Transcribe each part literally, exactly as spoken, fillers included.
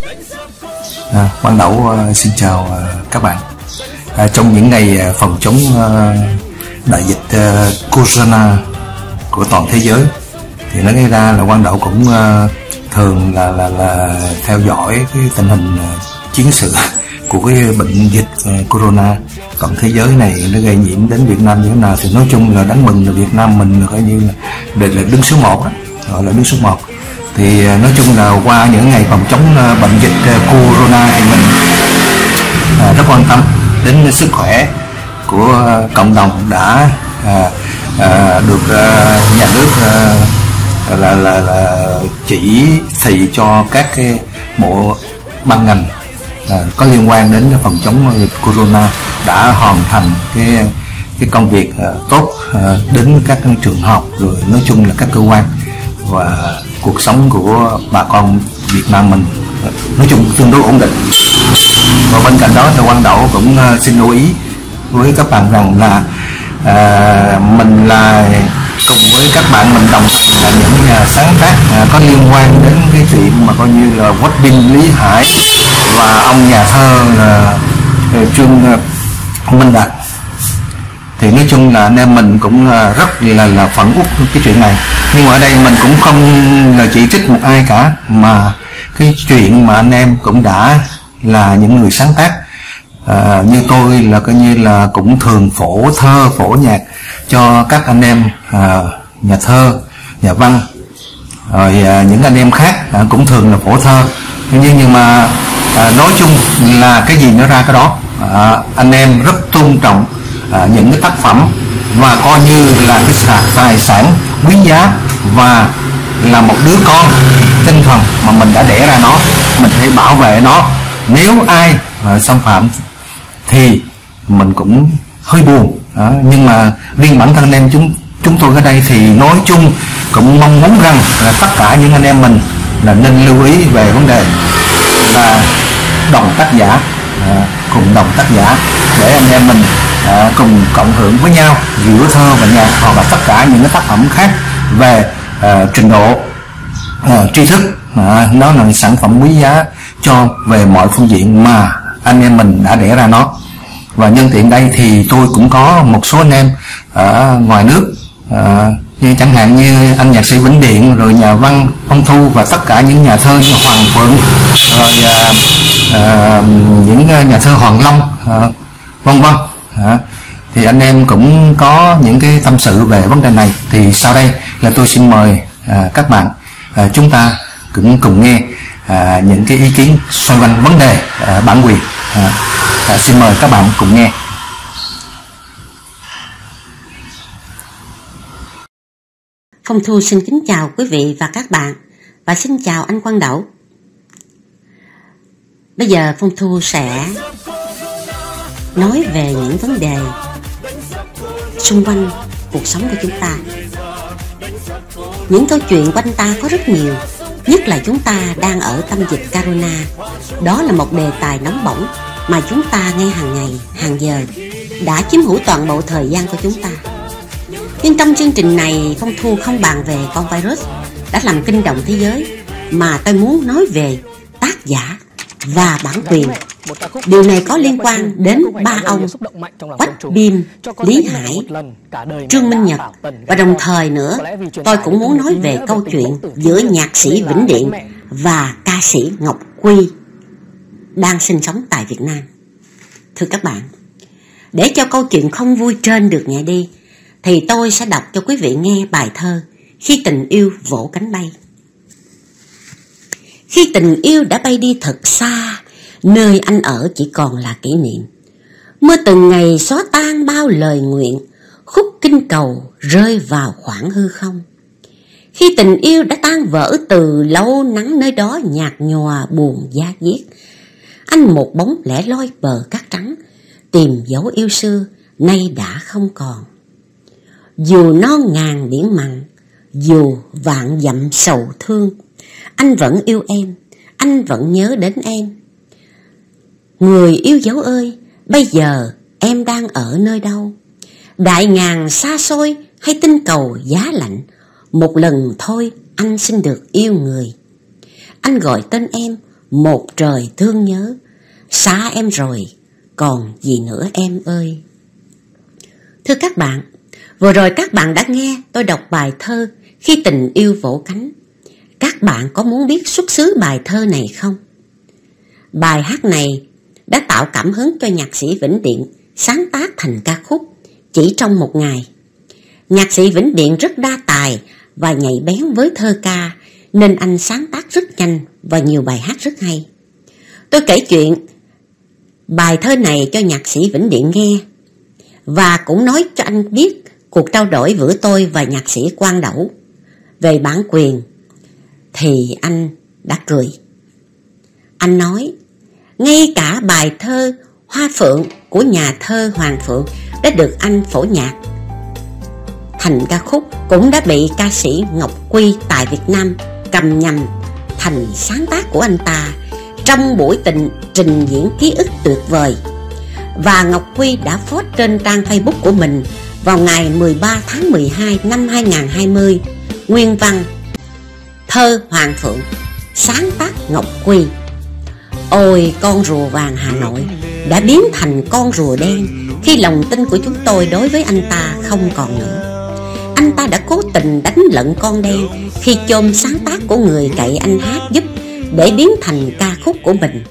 À, Quang Đẩu uh, xin chào uh, các bạn. À, trong những ngày uh, phòng chống uh, đại dịch uh, Corona của toàn thế giới thì nó gây ra là Quang Đẩu cũng uh, thường là là là theo dõi cái tình hình uh, chiến sự của cái bệnh dịch uh, Corona toàn thế giới này nó gây nhiễm đến Việt Nam như thế nào. Thì nói chung là đáng mừng là Việt Nam mình là coi như là để là đứng số một đó, gọi là đứng số một. Thì nói chung là qua những ngày phòng chống bệnh dịch Corona thì mình à, rất quan tâm đến sức khỏe của cộng đồng, đã à, à, được à, nhà nước à, là, là, là chỉ thị cho các cái bộ ban ngành à, có liên quan đến phòng chống dịch Corona đã hoàn thành cái cái công việc à, tốt à, đến các trường học, rồi nói chung là các cơ quan, và cuộc sống của bà con Việt Nam mình nói chung tương đối ổn định. Và bên cạnh đó thì Quang Đẩu cũng xin lưu ý với các bạn rằng là à, mình là cùng với các bạn mình đồng hành là những nhà sáng tác à, có liên quan đến cái chuyện mà coi như là Quách Binh, Lý Hải và ông nhà thơ là Trương Minh Đạt. Thì nói chung là anh em mình cũng rất là là phẫn uất cái chuyện này, nhưng mà ở đây mình cũng không là chỉ trích một ai cả, mà cái chuyện mà anh em cũng đã là những người sáng tác à, như tôi là coi như là cũng thường phổ thơ phổ nhạc cho các anh em à, nhà thơ, nhà văn, rồi à, những anh em khác à, cũng thường là phổ thơ, nhưng nhưng mà à, nói chung là cái gì nó ra cái đó. à, anh em rất tôn trọng À, những cái tác phẩm và coi như là cái tài sản quý giá, và là một đứa con tinh thần mà mình đã đẻ ra nó, mình phải bảo vệ nó. Nếu ai à, xâm phạm thì mình cũng hơi buồn à, nhưng mà riêng bản thân anh em chúng chúng tôi ở đây thì nói chung cũng mong muốn rằng là tất cả những anh em mình là nên lưu ý về vấn đề là đồng tác giả, à, cùng đồng tác giả để anh em mình À, cùng cộng hưởng với nhau giữa thơ và nhạc, hoặc là tất cả những cái tác phẩm khác về à, trình độ à, tri thức. à, nó là sản phẩm quý giá cho về mọi phương diện mà anh em mình đã đẻ ra nó. Và nhân tiện đây thì tôi cũng có một số anh em ở ngoài nước, à, như chẳng hạn như anh nhạc sĩ Vĩnh Điện, rồi nhà văn Phong Thu, và tất cả những nhà thơ như Hoàng Phượng, rồi à, à, những nhà thơ Hoàng Long, à, vân vân. À, thì anh em cũng có những cái tâm sự về vấn đề này. Thì sau đây là tôi xin mời à, các bạn à, chúng ta cũng cùng nghe à, những cái ý kiến xoay quanh vấn đề à, bản quyền. à, à, Xin mời các bạn cùng nghe. Phong Thu xin kính chào quý vị và các bạn, và xin chào anh Quang Đẩu. Bây giờ Phong Thu sẽ nói về những vấn đề xung quanh cuộc sống của chúng ta. Những câu chuyện quanh ta có rất nhiều, nhất là chúng ta đang ở tâm dịch Corona. Đó là một đề tài nóng bỏng mà chúng ta nghe hàng ngày, hàng giờ, đã chiếm hữu toàn bộ thời gian của chúng ta. Nhưng trong chương trình này, Phong Thu không bàn về con virus đã làm kinh động thế giới, mà tôi muốn nói về tác giả và bản quyền. Điều này có liên quan đến ba ông Quách Binh, Lý Hải, Trương Minh Nhật, và đồng thời nữa tôi cũng muốn nói về câu chuyện giữa nhạc sĩ Vĩnh Điện và ca sĩ Ngọc Quy đang sinh sống tại Việt Nam. Thưa các bạn, để cho câu chuyện không vui trên được nhẹ đi, thì tôi sẽ đọc cho quý vị nghe bài thơ Khi tình yêu vỗ cánh bay. Khi tình yêu đã bay đi thật xa, nơi anh ở chỉ còn là kỷ niệm. Mưa từng ngày xóa tan bao lời nguyện, khúc kinh cầu rơi vào khoảng hư không. Khi tình yêu đã tan vỡ từ lâu, nắng nơi đó nhạt nhòa buồn da diết. Anh một bóng lẻ loi bờ cát trắng, tìm dấu yêu xưa nay đã không còn. Dù non ngàn biển mặn, dù vạn dặm sầu thương, anh vẫn yêu em, anh vẫn nhớ đến em. Người yêu dấu ơi, bây giờ em đang ở nơi đâu? Đại ngàn xa xôi hay tinh cầu giá lạnh, một lần thôi anh xin được yêu người. Anh gọi tên em một trời thương nhớ, xa em rồi, còn gì nữa em ơi. Thưa các bạn, vừa rồi các bạn đã nghe tôi đọc bài thơ Khi tình yêu vỗ cánh. Các bạn có muốn biết xuất xứ bài thơ này không? Bài hát này đã tạo cảm hứng cho nhạc sĩ Vĩnh Điện sáng tác thành ca khúc chỉ trong một ngày. Nhạc sĩ Vĩnh Điện rất đa tài và nhạy bén với thơ ca, nên anh sáng tác rất nhanh và nhiều bài hát rất hay. Tôi kể chuyện bài thơ này cho nhạc sĩ Vĩnh Điện nghe, và cũng nói cho anh biết cuộc trao đổi giữa tôi và nhạc sĩ Quang Đẩu về bản quyền, thì anh đã cười. Anh nói, ngay cả bài thơ Hoa Phượng của nhà thơ Hoàng Phượng đã được anh phổ nhạc thành ca khúc, cũng đã bị ca sĩ Ngọc Quy tại Việt Nam cầm nhầm thành sáng tác của anh ta trong buổi tình trình diễn Ký ức tuyệt vời. Và Ngọc Quy đã post trên trang Facebook của mình vào ngày mười ba tháng mười hai năm hai nghìn không trăm hai mươi nguyên văn: thơ Hoàng Phượng, sáng tác Ngọc Quy. Ôi, con rùa vàng Hà Nội đã biến thành con rùa đen khi lòng tin của chúng tôi đối với anh ta không còn nữa. Anh ta đã cố tình đánh lận con đen khi chôm sáng tác của người cậy anh hát giúp để biến thành ca khúc của mình.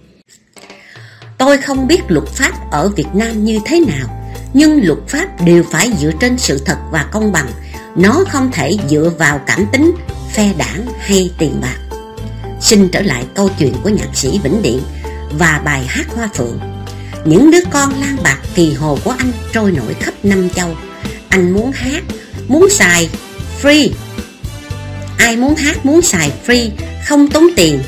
Tôi không biết luật pháp ở Việt Nam như thế nào, nhưng luật pháp đều phải dựa trên sự thật và công bằng. Nó không thể dựa vào cảm tính, phe đảng hay tiền bạc. Xin trở lại câu chuyện của nhạc sĩ Vĩnh Điện và bài hát Hoa Phượng. Những đứa con lang bạc kỳ hồ của anh trôi nổi khắp năm châu. Anh muốn hát, muốn xài free. Ai muốn hát, muốn xài free, không tốn tiền,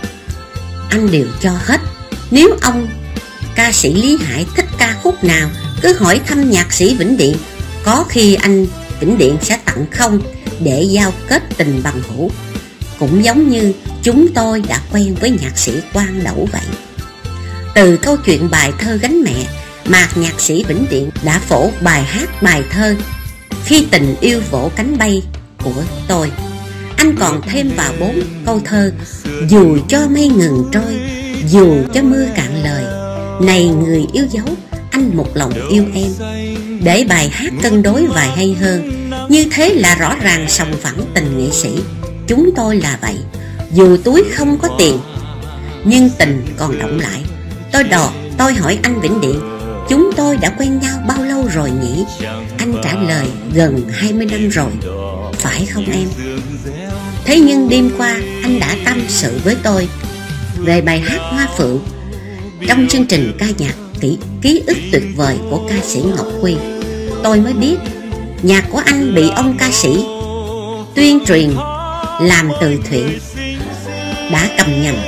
anh đều cho hết. Nếu ông ca sĩ Lý Hải thích ca khúc nào, cứ hỏi thăm nhạc sĩ Vĩnh Điện. Có khi anh Vĩnh Điện sẽ tặng không để giao kết tình bằng hữu. Cũng giống như chúng tôi đã quen với nhạc sĩ Quang Đẩu vậy. Từ câu chuyện bài thơ Gánh Mẹ mà nhạc sĩ Vĩnh Điện đã phổ bài hát bài thơ Khi tình yêu vỗ cánh bay của tôi. Anh còn thêm vào bốn câu thơ: dù cho mây ngừng trôi, dù cho mưa cạn lời, này người yêu dấu, anh một lòng yêu em. Để bài hát cân đối và hay hơn. Như thế là rõ ràng sòng phẳng tình nghệ sĩ. Chúng tôi là vậy. Dù túi không có tiền, nhưng tình còn động lại. Tôi đò, tôi hỏi anh Vĩnh Điện, chúng tôi đã quen nhau bao lâu rồi nhỉ? Anh trả lời gần hai mươi năm rồi, phải không em? Thế nhưng đêm qua anh đã tâm sự với tôi về bài hát Hoa Phượng trong chương trình ca nhạc ký, ký ức tuyệt vời của ca sĩ Ngọc Quy. Tôi mới biết nhạc của anh bị ông ca sĩ tuyên truyền làm từ thiện đã cầm nhầm.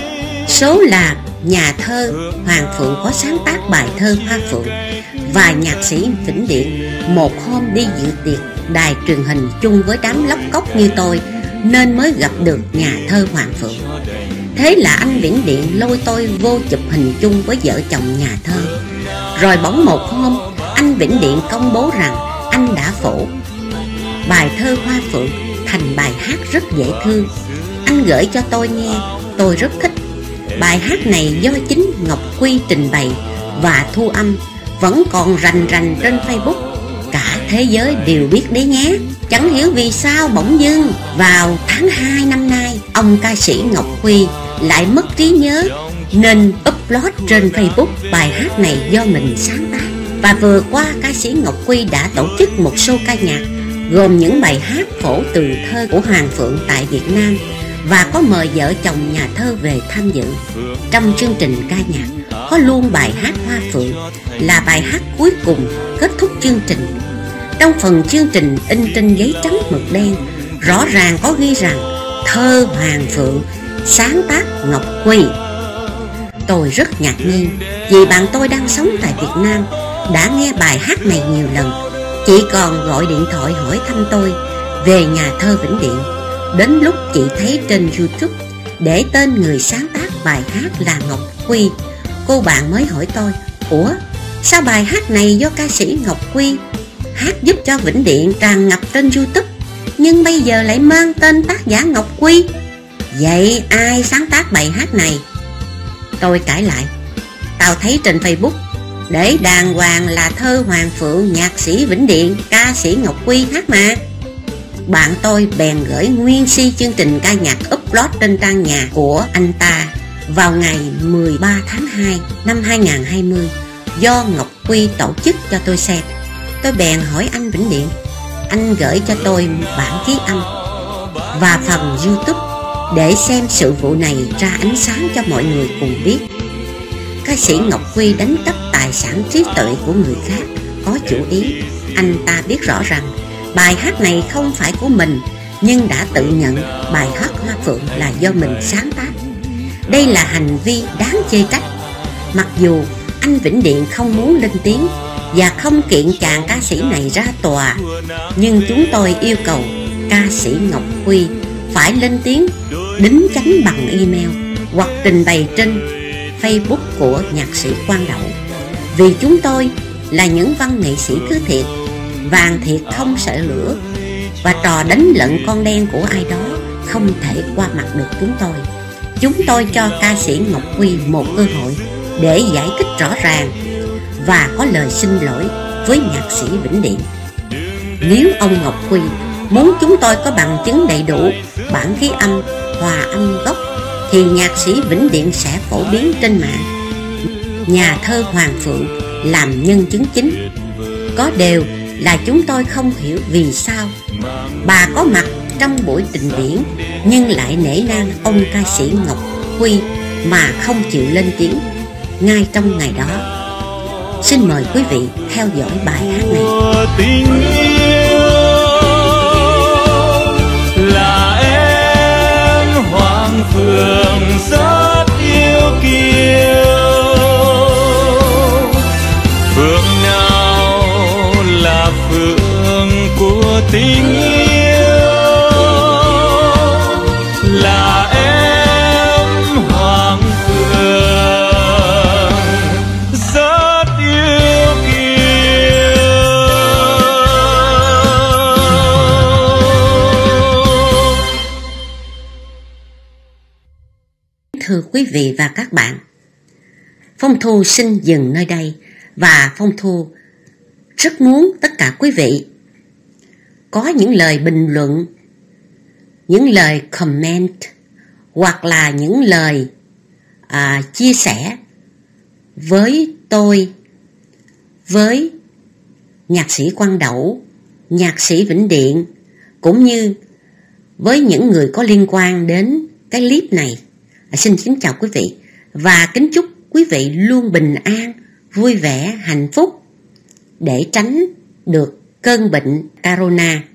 Số là nhà thơ Hoàng Phượng có sáng tác bài thơ Hoa Phượng, và nhạc sĩ Vĩnh Điện một hôm đi dự tiệc đài truyền hình chung với đám lóc cóc như tôi, nên mới gặp được nhà thơ Hoàng Phượng. Thế là anh Vĩnh Điện lôi tôi vô chụp hình chung với vợ chồng nhà thơ. Rồi bỗng một hôm, anh Vĩnh Điện công bố rằng anh đã phổ bài thơ Hoa Phượng thành bài hát rất dễ thương. Anh gửi cho tôi nghe, tôi rất thích. Bài hát này do chính Ngọc Quy trình bày và thu âm, vẫn còn rành rành trên Facebook. Cả thế giới đều biết đấy nhé. Chẳng hiểu vì sao bỗng dưng vào tháng hai năm nay, ông ca sĩ Ngọc Quy lại mất trí nhớ, nên upload trên Facebook bài hát này do mình sáng tác. Và vừa qua, ca sĩ Ngọc Quy đã tổ chức một show ca nhạc gồm những bài hát phổ từ thơ của Hoàng Phượng tại Việt Nam, và có mời vợ chồng nhà thơ về tham dự. Trong chương trình ca nhạc có luôn bài hát Hoa Phượng là bài hát cuối cùng kết thúc chương trình. Trong phần chương trình in trên giấy trắng mực đen, rõ ràng có ghi rằng thơ Hoàng Phượng, sáng tác Ngọc Quy. Tôi rất ngạc nhiên vì bạn tôi đang sống tại Việt Nam đã nghe bài hát này nhiều lần. Chị còn gọi điện thoại hỏi thăm tôi về nhà thơ Vĩnh Điện. Đến lúc chị thấy trên YouTube để tên người sáng tác bài hát là Ngọc Quy, cô bạn mới hỏi tôi: ủa, sao bài hát này do ca sĩ Ngọc Quy hát giúp cho Vĩnh Điện tràn ngập trên YouTube, nhưng bây giờ lại mang tên tác giả Ngọc Quy? Vậy ai sáng tác bài hát này? Tôi cãi lại, tao thấy trên Facebook để đàng hoàng là thơ Hoàng Phượng, nhạc sĩ Vĩnh Điện, ca sĩ Ngọc Quy hát mà. Bạn tôi bèn gửi nguyên si chương trình ca nhạc upload trên trang nhà của anh ta vào ngày mười ba tháng hai năm hai nghìn không trăm hai mươi do Ngọc Quy tổ chức cho tôi xem. Tôi bèn hỏi anh Vĩnh Điện, anh gửi cho tôi bản ký âm và phần YouTube để xem sự vụ này ra ánh sáng cho mọi người cùng biết. Ca sĩ Ngọc Quy đánh cắp tài sản trí tuệ của người khác có chủ ý. Anh ta biết rõ rằng bài hát này không phải của mình, nhưng đã tự nhận bài hát Hoa Phượng là do mình sáng tác. Đây là hành vi đáng chê trách. Mặc dù anh Vĩnh Điện không muốn lên tiếng và không kiện chàng ca sĩ này ra tòa, nhưng chúng tôi yêu cầu ca sĩ Ngọc Quy phải lên tiếng đính chánh bằng email hoặc trình bày trên Facebook của nhạc sĩ Quang Đậu. Vì chúng tôi là những văn nghệ sĩ thứ thiệt, vàng thiệt không sợ lửa, và trò đánh lận con đen của ai đó không thể qua mặt được chúng tôi. Chúng tôi cho ca sĩ Ngọc Quy một cơ hội để giải thích rõ ràng và có lời xin lỗi với nhạc sĩ Vĩnh Điện. Nếu ông Ngọc Quy muốn chúng tôi có bằng chứng đầy đủ bản ghi âm, hòa âm gốc, thì nhạc sĩ Vĩnh Điện sẽ phổ biến trên mạng nhà thơ Hoàng Phượng làm nhân chứng chính. Có điều là chúng tôi không hiểu vì sao bà có mặt trong buổi trình diễn nhưng lại nể nang ông ca sĩ Ngọc Quy mà không chịu lên tiếng ngay trong ngày đó. Xin mời quý vị theo dõi bài hát này. Tình yêu là em Hoàng Phượng rất yêu kiều. Phượng nào là phượng của tình yêu, là em Hoàng Phượng rất yêu kiều. Thưa quý vị và các bạn, Phong Thu xin dừng nơi đây, và Phong Thu rất muốn tất cả quý vị có những lời bình luận, những lời comment hoặc là những lời à, chia sẻ với tôi, với nhạc sĩ Quang Đậu, nhạc sĩ Vĩnh Điện, cũng như với những người có liên quan đến cái clip này. À, xin kính chào quý vị và kính chúc quý vị luôn bình an, vui vẻ, hạnh phúc để tránh được cơn bệnh corona.